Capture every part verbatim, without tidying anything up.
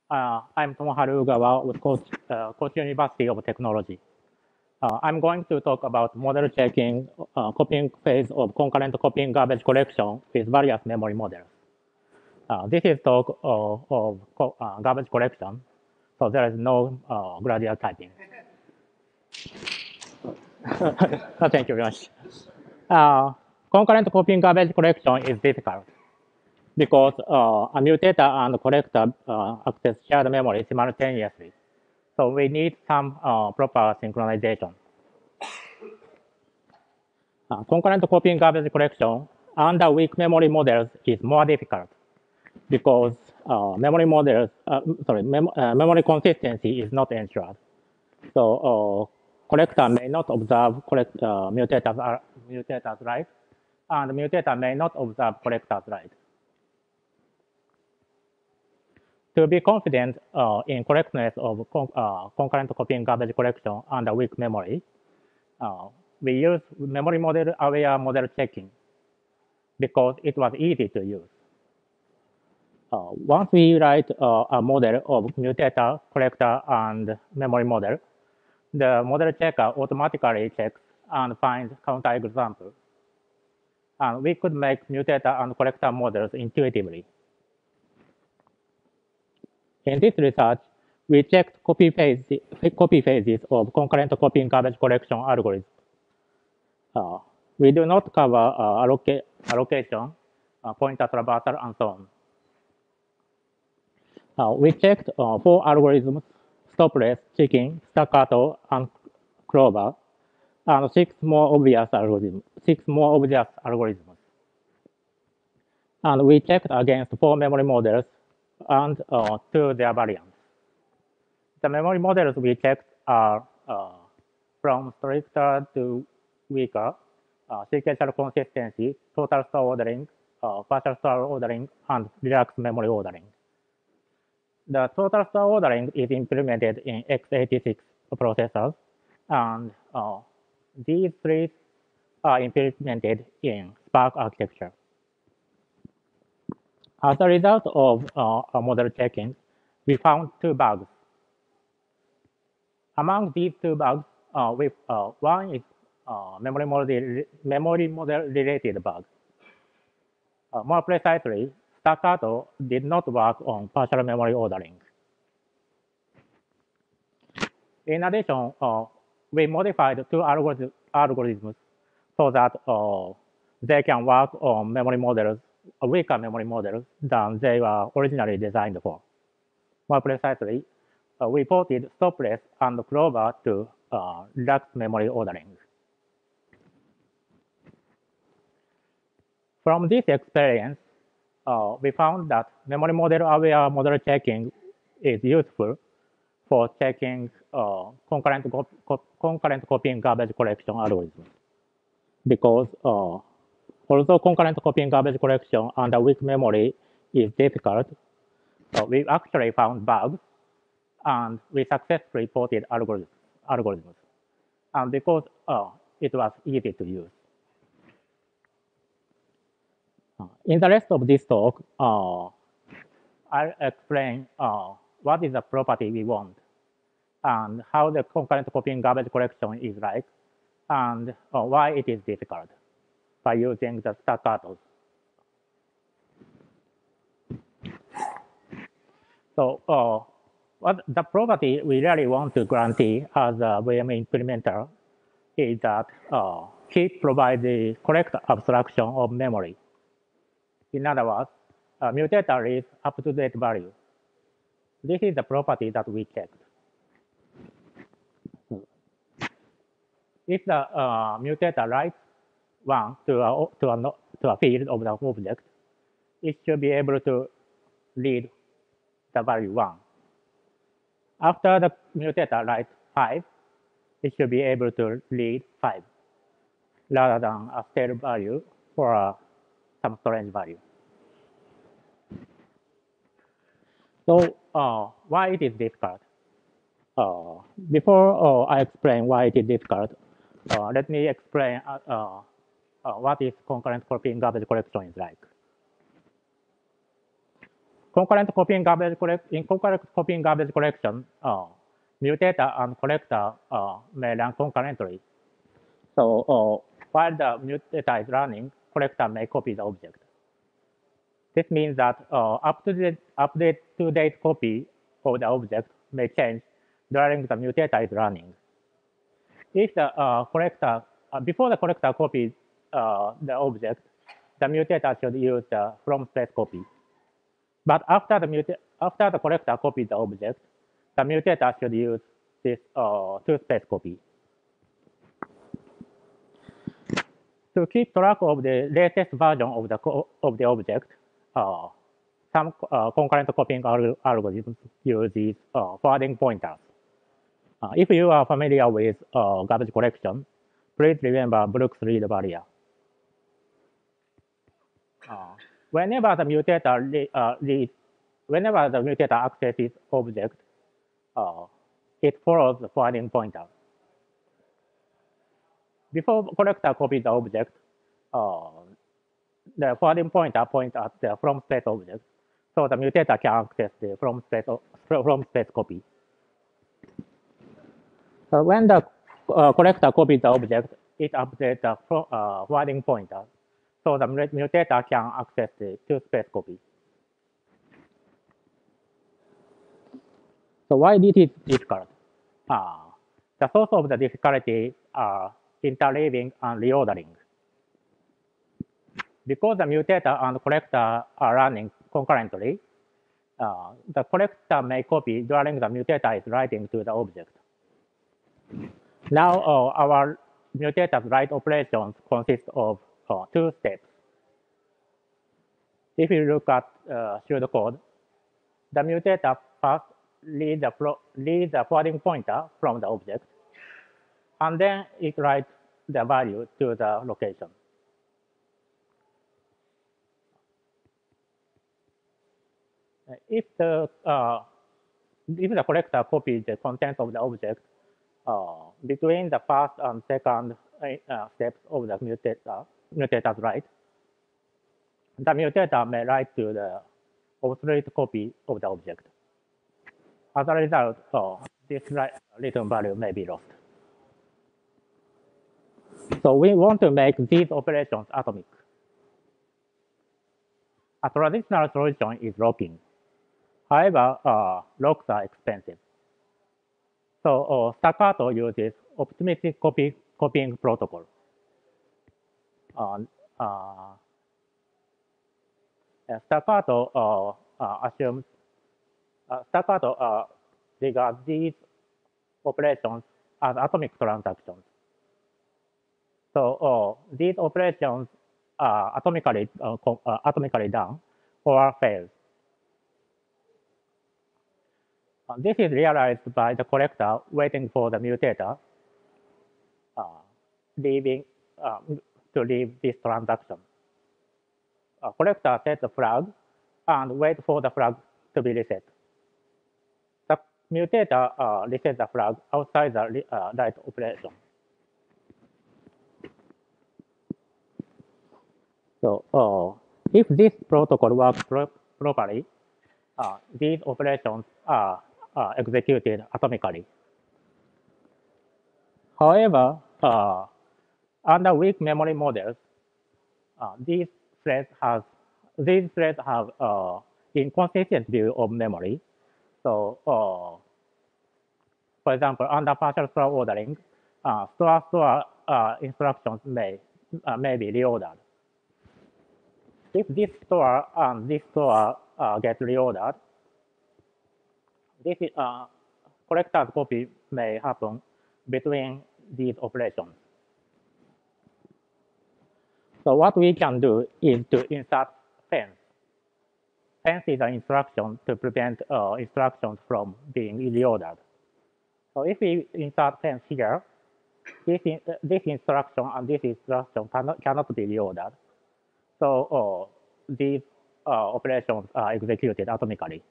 Uh, I'm Tomoharu Ugawa with Kochi, uh, Kochi University of Technology. Uh, I'm going to talk about model checking, uh, copying phase of concurrent copying garbage collection with various memory models. Uh, this is talk of, of co uh, garbage collection, so there is no uh, gradual typing. Thank you very much. Uh, concurrent copying garbage collection is difficult because uh, a mutator and collector uh, access shared memory simultaneously. So we need some uh, proper synchronization. Uh, concurrent copying garbage collection under weak memory models is more difficult because uh, memory models, uh, sorry, mem uh, memory consistency is not ensured. So uh, collector may not observe correct, uh, mutators, are, mutators right, and mutator may not observe collectors right. To be confident uh, in correctness of con uh, concurrent copying garbage collection under weak memory, uh, we use memory model aware model checking because it was easy to use. Uh, once we write uh, a model of mutator, collector, and memory model, the model checker automatically checks and finds counterexamples. And we could make mutator and collector models intuitively. In this research, we checked copy, phase, copy phases of concurrent copying garbage collection algorithms. Uh, we do not cover uh, alloca allocation, uh, pointer traversal, and so on. Uh, we checked uh, four algorithms: Stopless, Chicken, Staccato, and Clover, and six more obvious algorithms. Six more obvious algorithms. And we checked against four memory models and uh, two their variants. The memory models we checked are uh, from stricter to weaker, uh, sequential consistency, total store ordering, uh, partial store ordering, and relaxed memory ordering. The total store ordering is implemented in x eighty-six processors, and uh, these three are implemented in Spark architecture. As a result of uh, a model checking, we found two bugs. Among these two bugs, uh, we, uh, one is uh, memory model memory model related bug. Uh, more precisely, Staccato did not work on partial memory ordering. In addition, uh, we modified two algorithms, algorithms so that uh, they can work on memory models, uh, weaker memory models than they were originally designed for. More precisely, uh, we ported Stopless and Clover to uh, relaxed memory ordering. From this experience, uh, we found that memory model aware model checking is useful for checking uh, concurrent, co concurrent copying garbage collection algorithms. Because uh, although concurrent copying garbage collection under weak memory is difficult, uh, we actually found bugs and we successfully ported algorithms. algorithms. And because uh, it was easy to use. Uh, in the rest of this talk, uh, I'll explain uh, what is the property we want and how the concurrent copying garbage collection is like and uh, why it is difficult by using the staccatos. So uh, what the property we really want to guarantee as a V M implementer is that uh, heap provides the correct abstraction of memory. In other words, a mutator is up-to-date value. This is the property that we checked. If the uh, mutator writes one to a, to, a, to a field of the object, it should be able to read the value one. After the mutator writes five, it should be able to read five, rather than a stale value for uh, some strange value. So uh, why it is difficult? Uh, before uh, I explain why it is difficult, uh, let me explain uh, uh, uh, what is concurrent copying garbage collection is like. concurrent copying garbage collect in concurrent copying garbage collection, uh, mutator and collector uh, may run concurrently. So uh, while the mutator is running, collector may copy the object. This means that uh, up to the update to date copy of the object may change during the mutator is running. If the uh, collector uh, before the collector copies uh, the object, the mutator should use the from space copy. But after the muta after the collector copies the object, the mutator should use this uh, to space copy. To keep track of the latest version of the of the object, uh, some uh, concurrent copying algorithms use these uh, forwarding pointers. Uh, if you are familiar with uh, garbage collection, please remember Brooks read barrier. Uh, whenever the mutator uh, reads, whenever the mutator accesses object, uh, it follows the forwarding pointer. Before collector copies the object, uh, the forwarding pointer points at the from space object, so the mutator can access the from space from space copy. So when the uh, collector copies the object, it updates the uh, forwarding pointer, so the mutator can access the to space copy. So why this is difficult? Uh, the source of the difficulty are interleaving and reordering. Because the mutator and collector are running concurrently, uh, the collector may copy during the mutator is writing to the object. Now uh, our mutator's write operations consist of uh, two steps. If you look at uh, pseudocode, the mutator first reads the, read the forwarding pointer from the object, and then it writes the value to the location. If the uh, if the collector copies the contents of the object uh, between the first and second uh, steps of the mutator, mutator's write, the mutator may write to the obsolete copy of the object. As a result, uh, this return value may be lost. So we want to make these operations atomic. A traditional solution is locking. However, uh, locks are expensive. So uh, Staccato uses optimistic copy, copying protocol. Uh, uh, Staccato uh, uh, assumes uh, Staccato uh, regards these operations as atomic transactions. So uh, these operations are atomically uh, uh, atomically done or fail. Uh, this is realized by the collector waiting for the mutator uh, leaving uh, to leave this transaction. Uh, collector sets the flag and wait for the flag to be reset. The mutator uh, resets the flag outside the uh, write operation. So uh, if this protocol works pro properly, uh, these operations are uh, executed atomically. However, uh, under weak memory models, uh, these threads have these threads have uh, inconsistent view of memory. So, uh, for example, under partial store ordering, uh, store store uh, instructions may uh, may be reordered. If this store and this store uh, get reordered, this is, uh, collector's copy may happen between these operations. So what we can do is to insert fence. Fence is an instruction to prevent uh, instructions from being reordered. So if we insert fence here, this, in, uh, this instruction and this instruction cannot, cannot be reordered. So uh, these uh, operations are executed atomically.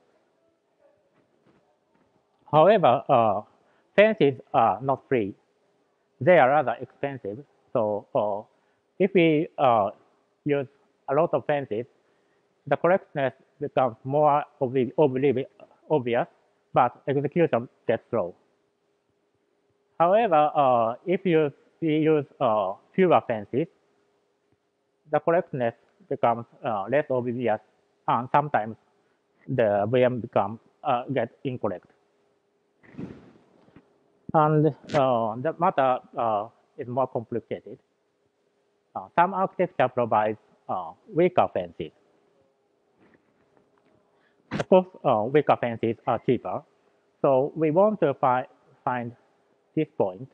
However, uh, fences are not free. They are rather expensive. So uh, if we uh, use a lot of fences, the correctness becomes more obvi obvi obvious, but execution gets slow. However, uh, if you we use uh, fewer fences, the correctness becomes uh, less obvious, and sometimes the V M becomes uh, get incorrect. And uh, the matter uh, is more complicated. Uh, some architecture provides uh, weaker fences. Of course, uh, weaker fences are cheaper. So we want to fi find this point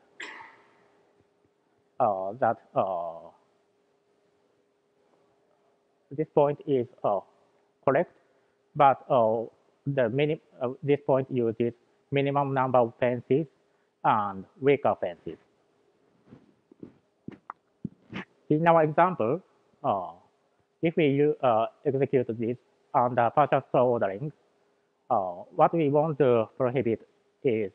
uh, that uh, this point is uh, correct, but uh, the minim uh, this point uses minimum number of fences and weaker fences. In our example, uh, if we uh, execute this under partial store ordering, uh, what we want to prohibit is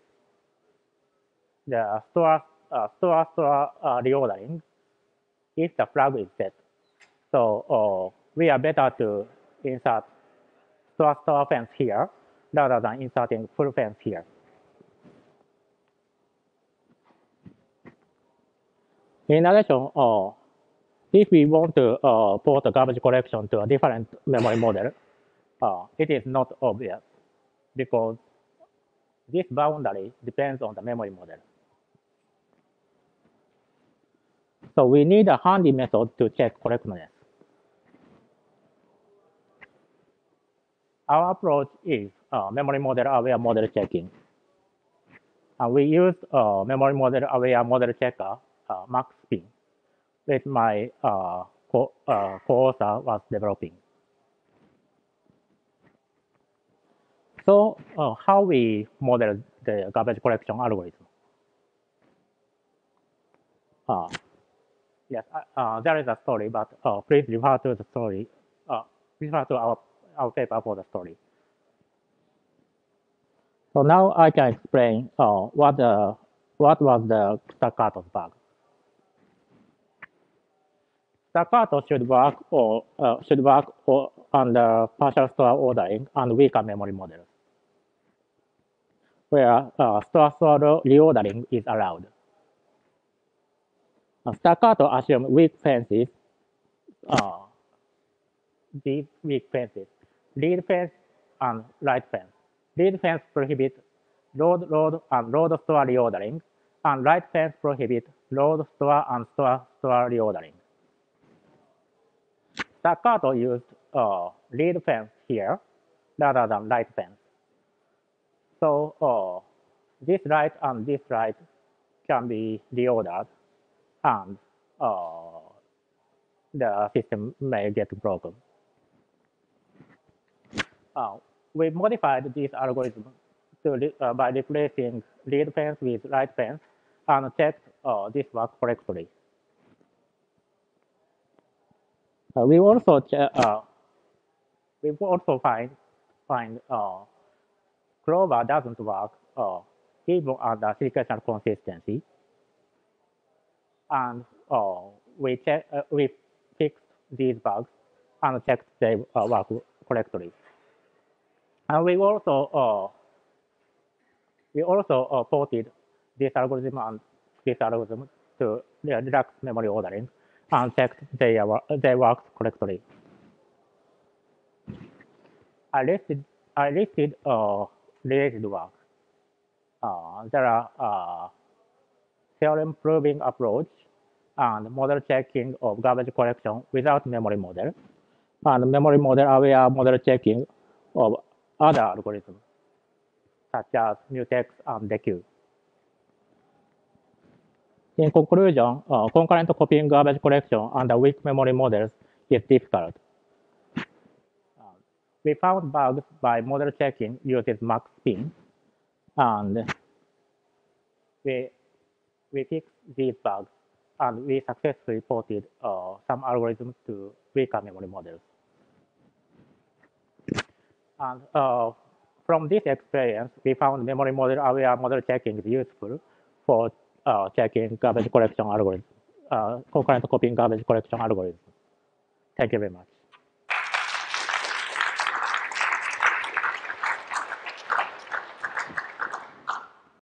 the store uh, store store uh, reordering if the flag is set. So uh, we are better to insert store store fence here rather than inserting full fence here. In addition, uh, if we want to uh, port a garbage collection to a different memory model, uh, it is not obvious because this boundary depends on the memory model. So we need a handy method to check correctness. Our approach is uh, memory model aware model checking. And we use uh, memory model aware model checker, uh, Max Spin, which my uh, co uh, co-author was developing. So uh, how we model the garbage collection algorithm? Uh, yes, uh, there is a story, but uh, please refer to the story. Uh, refer to our, our paper for the story. So now I can explain uh, what the what was the Staccato bug. Staccato should work or uh, should work or under partial store ordering and weaker memory models, where uh, store store reordering is allowed. Uh, Staccato assumes weak fences. Uh, these weak fences, lead fence and right fence. Lead fence prohibits load, load, and load store reordering, and right fence prohibits load, store, and store, store reordering. Staccato used uh, lead fence here rather than right fence. So uh, this right and this right can be reordered, and uh, the system may get broken. Uh, we modified this algorithm to, uh, by replacing lead fence with right fence and checked uh, this work correctly. Uh, we also uh, we also find find uh, Clover doesn't work uh, even under sequential consistency, and uh, we check uh, we fixed these bugs and checked they uh, work correctly. And we also uh, we also uh, ported this algorithm and this algorithm to the deluxe memory ordering and checked they are they worked correctly. I listed I listed uh, related work. Uh, there are uh, theorem proving approach and model checking of garbage collection without memory model, and memory model aware model checking of other algorithms such as mutex and deque. In conclusion, uh, concurrent copying garbage collection under weak memory models is difficult. Uh, we found bugs by model checking uses Max Spin, and we, we fixed these bugs, and we successfully ported uh, some algorithms to weaker memory models. And uh, from this experience, we found memory model aware model checking is useful for uh, checking garbage collection algorithms, uh, concurrent copying garbage collection algorithms. Thank you very much.